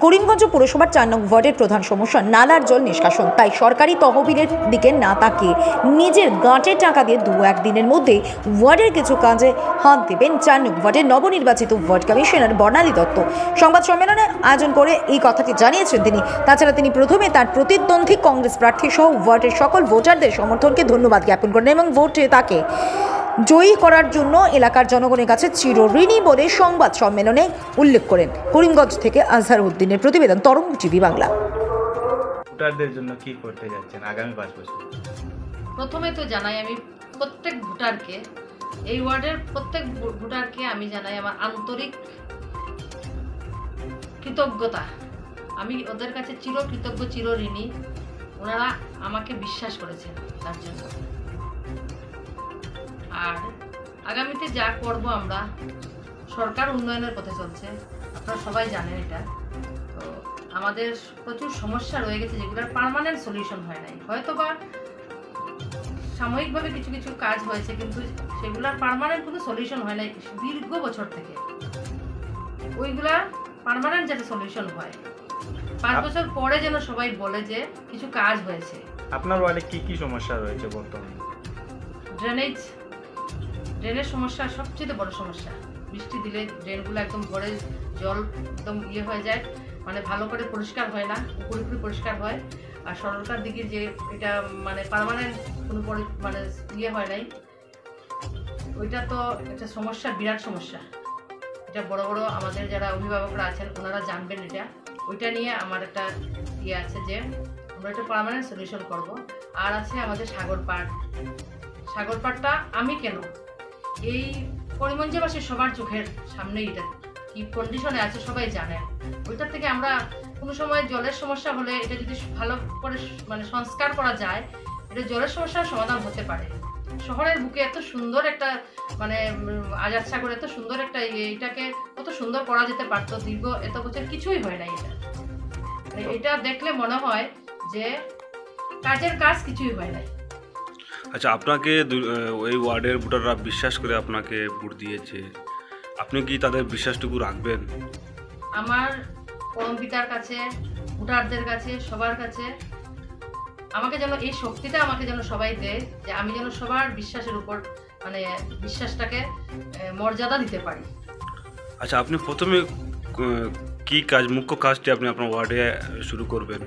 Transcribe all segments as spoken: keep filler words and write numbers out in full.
করিমগঞ্জ পুরসভার চার নং ওয়ার্ডের প্রধান সমস্যা নালার জল নিষ্কাশন। তাই সরকারি তহবিলের দিকে না তাকিয়ে নিজের গাঁটের টাকা দিয়ে দু একদিনের মধ্যে ওয়ার্ডের কিছু কাজে হাত দেবেন চার নং ওয়ার্ডের নবনির্বাচিত ওয়ার্ড কমিশনার বর্ণালী দত্ত। সংবাদ সম্মেলনে আয়োজন করে এই কথাটি জানিয়েছেন তিনি। তাছাড়া তিনি প্রথমে তার প্রতিদ্বন্দ্বী কংগ্রেস প্রার্থী সহ ওয়ার্ডের সকল ভোটারদের সমর্থনকে ধন্যবাদ জ্ঞাপন করেন এবং ভোটে তাকে জয়ী করার জন্য এলাকার জনগণের কাছে চিরঋণী বলে সংবাদ সম্মেলনে উল্লেখ করেন। করিমগঞ্জ থেকে আজহার উদ্দিনের প্রতিবেদন, তরঙ্গ টিভি বাংলা। ভোটারদের জন্য কি করতে যাচ্ছেন আগামী পাঁচ বছর? প্রথমে তো জানাই আমি প্রত্যেক ভোটারকে, এই ওয়ার্ডের প্রত্যেক ভোটারকে আমি জানাই আমার আন্তরিক কৃতজ্ঞতা। আমি ওদের কাছে চির কৃতজ্ঞ, চিরঋণী। ওনারা আমাকে বিশ্বাস করেছেন তার জন্য। আর আগামীতে যা করব, আমরা সরকার উন্নয়নের পথে চলছে, আপনারা সবাই জানেন এটা। তো আমাদের প্রচুর সমস্যা রয়ে গেছে যেগুলোর পার্মানেন্ট সলিউশন হয় নাই। হয়তো বা সাময়িকভাবে কিছু কিছু কাজ হয়েছে, কিন্তু সেগুলোর পার্মানেন্ট কোনো সলিউশন হয় নাই দীর্ঘ বছর থেকে। ওইগুলা পার্মানেন্ট যাতে সলিউশন হয়, পাঁচ বছর পরে যেন সবাই বলে যে কিছু কাজ হয়েছে। আপনার ওয়ার্ডে কি কি সমস্যা রয়েছে বর্তমানে? ড্রেনেজ ড্রেনের সমস্যা সবচেয়ে বড় সমস্যা। বৃষ্টি দিলে ড্রেনগুলো একদম ভরে জল একদম ইয়ে হয়ে যায়, মানে ভালো করে পরিষ্কার হয় না, পুরোপুরি পরিষ্কার হয়। আর সরকার দিকে যে এটা মানে পার্মানেন্ট কোনো মানে ইয়ে হয় নাই, ওইটা তো একটা সমস্যা, বিরাট সমস্যা। এটা বড় বড় আমাদের যারা অভিভাবকরা আছেন ওনারা জানবেন এটা। ওইটা নিয়ে আমার একটা ইয়ে আছে যে আমরা একটা পার্মানেন্ট সলিউশন করব। আর আছে আমাদের সাগর পাড়। সাগর পাড়টা আমি কেন এই করিমগঞ্জবাসী সবার চোখের সামনে এটা কি কন্ডিশনে আছে সবাই জানেন। ওইটার থেকে আমরা কোনো সময় জলের সমস্যা হলে এটা যদি ভালো করে মানে সংস্কার করা যায়, এটা জলের সমস্যার সমাধান হতে পারে। শহরের বুকে এত সুন্দর একটা মানে আজাদ সাগর, এত সুন্দর একটা এইটাকে কত সুন্দর করা যেতে পারতো। দীর্ঘ এত বছর কিছুই হয় না। এটা এটা দেখলে মনে হয় যে কাজের কাজ কিছুই হয় না। আচ্ছা, আপনাকে ওই ওয়ার্ডের ভোটাররা বিশ্বাস করে আপনাকে ভোট দিয়েছে, আপনি কি তাদের বিশ্বাসটুকু রাখবেন? আমার পরম পিতার কাছে, ভোটারদের কাছে, সবার কাছে আমাকে যেন এই শক্তিটা আমাকে যেন সবাই দেয় যে আমি যেন সবার বিশ্বাসের উপর মানে বিশ্বাসটাকে মর্যাদা দিতে পারি। আচ্ছা, আপনি প্রথমে কি কাজ, মুখ্য কাজটি আপনি আপনার ওয়ার্ডে শুরু করবেন?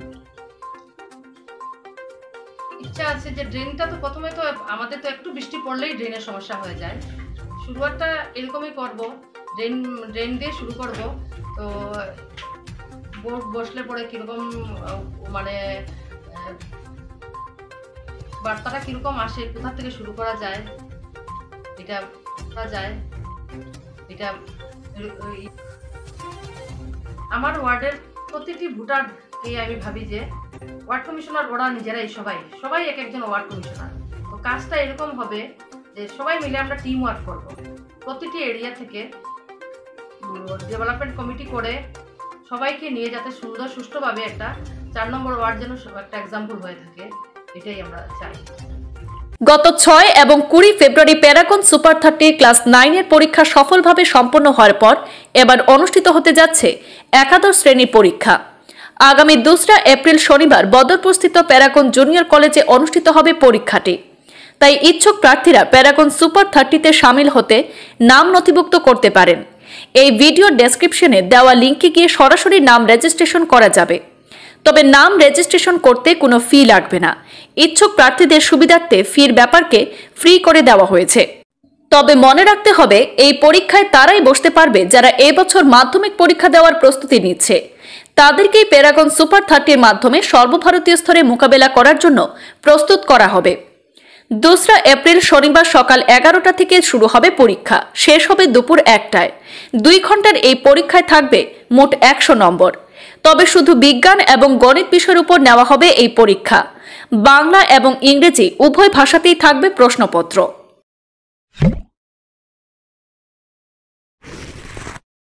ইচ্ছা আছে যে ড্রেনটা তো প্রথমে তো আমাদের তো একটু বৃষ্টি পড়লেই ড্রেনের সমস্যা হয়ে যায়। শুরুয়াতটা এরকমই করব, ড্রেন ড্রেন দিয়ে শুরু করব। তো বোর্ড বসলে পরে কীরকম মানে বার্তাটা কীরকম আসে, কোথা থেকে শুরু করা যায়, এটা করা যায়। এটা আমার ওয়ার্ডের প্রতিটি ভোটারকে আমি ভাবি যে ওয়ার্ড কমিশনার ওরা নিজেরাই সবাই সবাই এক একজন ওয়ার্ড কমিশনার। তো কাজটা এরকম হবে যে সবাই মিলে আমরা টিম ওয়ার্ক করব। প্রতিটি এরিয়া থেকে ডেভেলপমেন্ট কমিটি করে সবাইকে নিয়ে যাতে সুন্দর সুষ্ঠুভাবে একটা চার নম্বর ওয়ার্ড যেন একটা এক্সাম্পল হয়ে থাকে, এটাই আমরা চাই। গত ছয় এবং কুড়ি ফেব্রুয়ারি প্যারাগন সুপার থার্টি ক্লাস নাইনের পরীক্ষা সফলভাবে সম্পন্ন হওয়ার পর এবার অনুষ্ঠিত হতে যাচ্ছে একাদশ শ্রেণীর পরীক্ষা। আগামী দোসরা এপ্রিল শনিবার বদরপুরস্থিত প্যারাগন জুনিয়র কলেজে অনুষ্ঠিত হবে পরীক্ষাটি। তাই ইচ্ছুক প্রার্থীরা প্যারাগন সুপার থার্টিতে সামিল হতে নাম নথিভুক্ত করতে পারেন। এই ভিডিও ডেসক্রিপশনে দেওয়া লিঙ্কে গিয়ে সরাসরি নাম রেজিস্ট্রেশন করা যাবে। তবে নাম রেজিস্ট্রেশন করতে কোনো ফি লাগবে না। ইচ্ছুক প্রার্থীদের সুবিধার্থে ফির ব্যাপারকে ফ্রি করে দেওয়া হয়েছে। তবে মনে রাখতে হবে এই পরীক্ষায় তারাই বসতে পারবে যারা এবছর মাধ্যমিক পরীক্ষা দেওয়ার প্রস্তুতি নিচ্ছে। তাদেরকেই প্যারাগন সুপার থার্টির মাধ্যমে সর্বভারতীয় স্তরে মোকাবেলা করার জন্য প্রস্তুত করা হবে। দোসরা এপ্রিল শনিবার সকাল এগারোটা থেকে শুরু হবে পরীক্ষা, শেষ হবে দুপুর একটায়। দুই ঘন্টার এই পরীক্ষায় থাকবে মোট একশো নম্বর। তবে শুধু বিজ্ঞান এবং গণিত বিষয়ের উপর নেওয়া হবে এই পরীক্ষা। বাংলা এবং ইংরেজি উভয় ভাষাতেই থাকবে প্রশ্নপত্র।